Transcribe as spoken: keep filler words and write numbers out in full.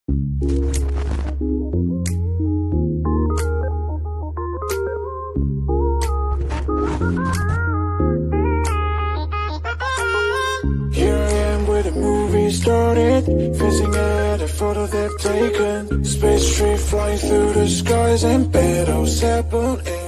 Here I am where the movie started, facing at a photo they've taken. Space tree flying through the skies and battles happen.